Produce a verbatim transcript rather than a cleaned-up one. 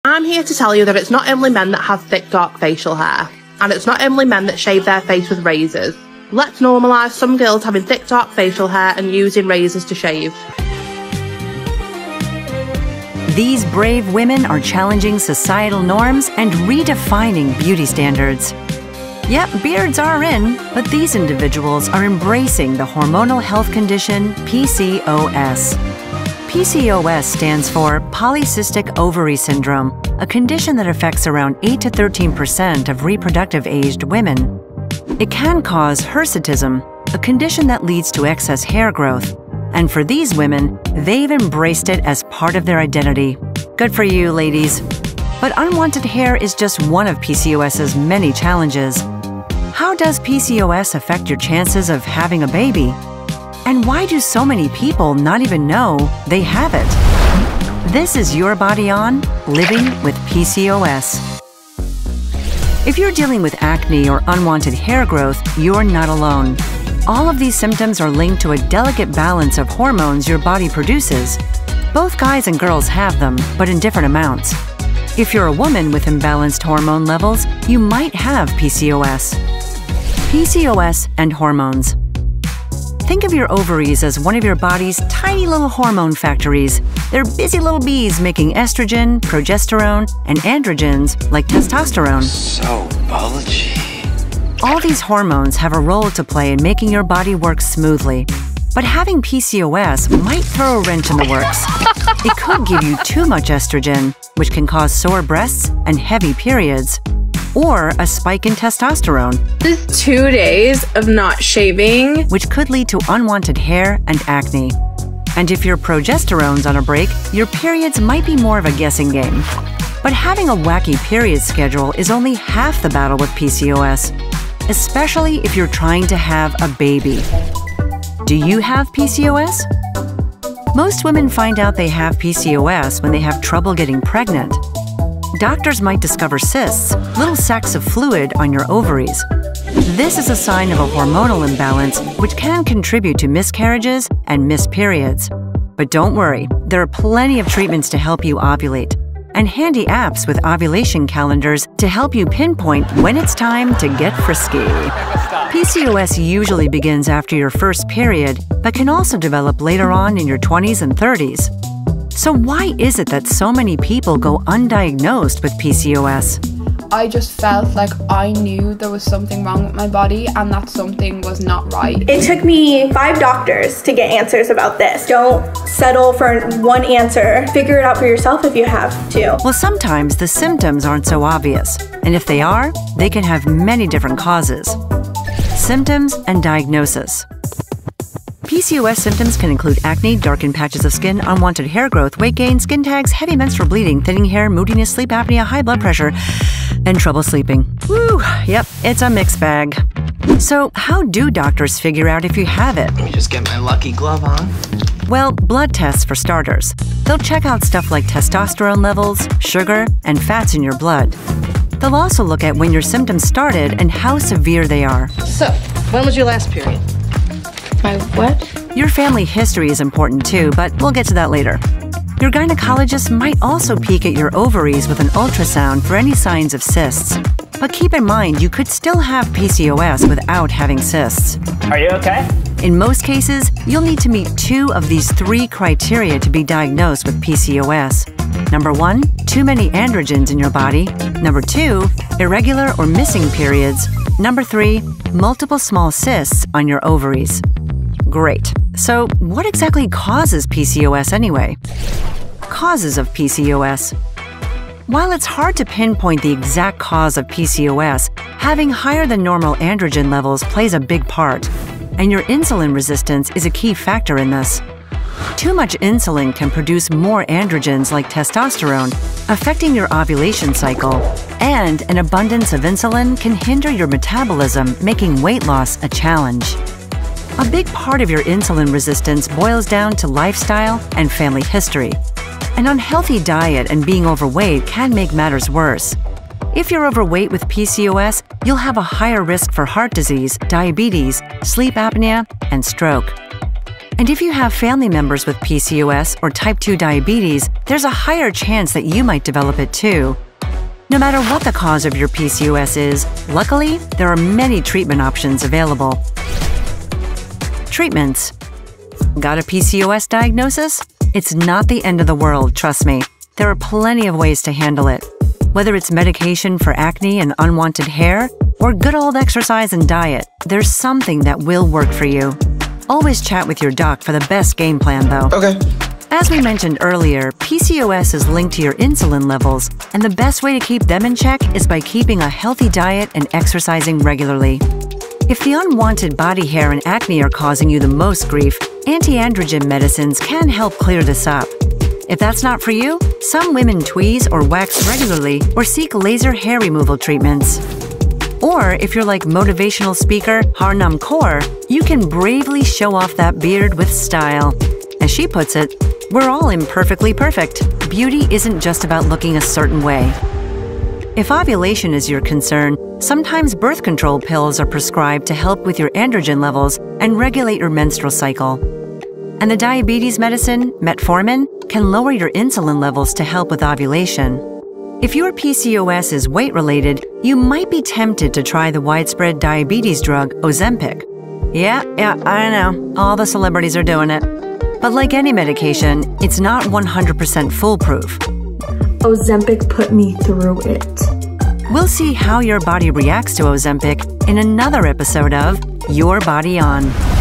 I'm here to tell you that it's not only men that have thick, dark facial hair, and it's not only men that shave their face with razors. Let's normalise some girls having thick, dark facial hair and using razors to shave. These brave women are challenging societal norms and redefining beauty standards. Yep, beards are in, but these individuals are embracing the hormonal health condition P C O S. P C O S stands for Polycystic Ovary Syndrome, a condition that affects around eight to thirteen percent of reproductive-aged women. It can cause hirsutism, a condition that leads to excess hair growth. And for these women, they've embraced it as part of their identity. Good for you, ladies. But unwanted hair is just one of PCOS's many challenges. How does P C O S affect your chances of having a baby? And why do so many people not even know they have it? This is Your Body On, Living with P C O S. If you're dealing with acne or unwanted hair growth, you're not alone. All of these symptoms are linked to a delicate balance of hormones your body produces. Both guys and girls have them, but in different amounts. If you're a woman with imbalanced hormone levels, you might have P C O S. P C O S and hormones. Think of your ovaries as one of your body's tiny little hormone factories. They're busy little bees making estrogen, progesterone, and androgens like testosterone. So bulgy. All these hormones have a role to play in making your body work smoothly. But having P C O S might throw a wrench in the works. It could give you too much estrogen, which can cause sore breasts and heavy periods, or a spike in testosterone. This is two days of not shaving, which could lead to unwanted hair and acne. And if your progesterone's on a break, your periods might be more of a guessing game. But having a wacky period schedule is only half the battle with P C O S, especially if you're trying to have a baby. Do you have P C O S? Most women find out they have P C O S when they have trouble getting pregnant. Doctors might discover cysts, little sacs of fluid on your ovaries. This is a sign of a hormonal imbalance, which can contribute to miscarriages and missed periods. But don't worry, there are plenty of treatments to help you ovulate, and handy apps with ovulation calendars to help you pinpoint when it's time to get frisky. P C O S usually begins after your first period, but can also develop later on in your twenties and thirties. So why is it that so many people go undiagnosed with P C O S? I just felt like I knew there was something wrong with my body and that something was not right. It took me five doctors to get answers about this. Don't settle for one answer. Figure it out for yourself if you have to. Well, sometimes the symptoms aren't so obvious, and if they are, they can have many different causes. Symptoms and diagnosis. P C O S symptoms can include acne, darkened patches of skin, unwanted hair growth, weight gain, skin tags, heavy menstrual bleeding, thinning hair, moodiness, sleep apnea, high blood pressure, and trouble sleeping. Woo, yep, it's a mixed bag. So how do doctors figure out if you have it? Let me just get my lucky glove on. Well, blood tests for starters. They'll check out stuff like testosterone levels, sugar, and fats in your blood. They'll also look at when your symptoms started and how severe they are. So, when was your last period? My what? Your family history is important too, but we'll get to that later. Your gynecologist might also peek at your ovaries with an ultrasound for any signs of cysts. But keep in mind, you could still have P C O S without having cysts. Are you okay? In most cases, you'll need to meet two of these three criteria to be diagnosed with P C O S. Number one, too many androgens in your body. Number two, irregular or missing periods. Number three, multiple small cysts on your ovaries. Great. So what exactly causes P C O S anyway? Causes of P C O S. While it's hard to pinpoint the exact cause of P C O S, having higher than normal androgen levels plays a big part, and your insulin resistance is a key factor in this. Too much insulin can produce more androgens like testosterone, affecting your ovulation cycle, and an abundance of insulin can hinder your metabolism, making weight loss a challenge. A big part of your insulin resistance boils down to lifestyle and family history. An unhealthy diet and being overweight can make matters worse. If you're overweight with P C O S, you'll have a higher risk for heart disease, diabetes, sleep apnea, and stroke. And if you have family members with P C O S or type two diabetes, there's a higher chance that you might develop it too. No matter what the cause of your P C O S is, luckily, there are many treatment options available. Treatments. Got a P C O S diagnosis? It's not the end of the world, trust me. There are plenty of ways to handle it. Whether it's medication for acne and unwanted hair, or good old exercise and diet, there's something that will work for you. Always chat with your doc for the best game plan, though. Okay. As we mentioned earlier, P C O S is linked to your insulin levels, and the best way to keep them in check is by keeping a healthy diet and exercising regularly. If the unwanted body hair and acne are causing you the most grief, anti-androgen medicines can help clear this up. If that's not for you, some women tweeze or wax regularly or seek laser hair removal treatments. Or if you're like motivational speaker Harnam Kaur, you can bravely show off that beard with style. As she puts it, we're all imperfectly perfect. Beauty isn't just about looking a certain way. If ovulation is your concern, sometimes birth control pills are prescribed to help with your androgen levels and regulate your menstrual cycle. And the diabetes medicine, metformin, can lower your insulin levels to help with ovulation. If your P C O S is weight-related, you might be tempted to try the widespread diabetes drug Ozempic. Yeah, yeah, I know, all the celebrities are doing it. But like any medication, it's not one hundred percent foolproof. Ozempic put me through it. We'll see how your body reacts to Ozempic in another episode of Your Body On.